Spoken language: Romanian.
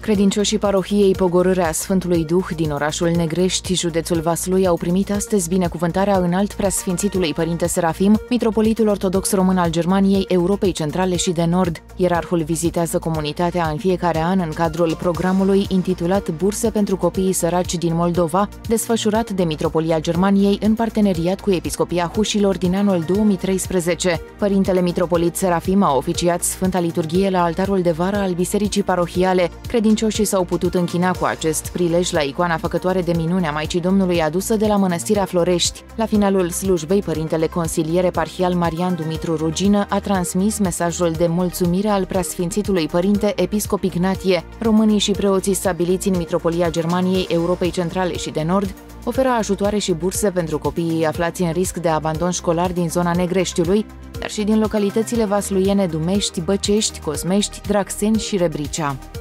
Credincioșii parohiei Pogorârea Sfântului Duh din orașul Negrești, județul Vaslui, au primit astăzi binecuvântarea înalt preasfințitului Părinte Serafim, mitropolitul ortodox român al Germaniei, Europei Centrale și de Nord. Ierarhul vizitează comunitatea în fiecare an în cadrul programului intitulat Burse pentru copiii săraci din Moldova, desfășurat de Mitropolia Germaniei în parteneriat cu Episcopia Hușilor din anul 2013. Părintele mitropolit Serafim a oficiat Sfânta Liturghie la altarul de vară al Bisericii Parohiale. Credincioșii s-au putut închina cu acest prilej la icoana făcătoare de minune a Maicii Domnului adusă de la Mănăstirea Florești. La finalul slujbei, părintele consilier eparhial Marian Dumitru Rugină a transmis mesajul de mulțumire al preasfințitului părinte episcop Ignatie. Românii și preoții stabiliți în Mitropolia Germaniei, Europei Centrale și de Nord oferă ajutoare și burse pentru copiii aflați în risc de abandon școlar din zona Negreștiului, dar și din localitățile vasluiene Dumești, Băcești, Cosmești, Draxeni și Rebricea.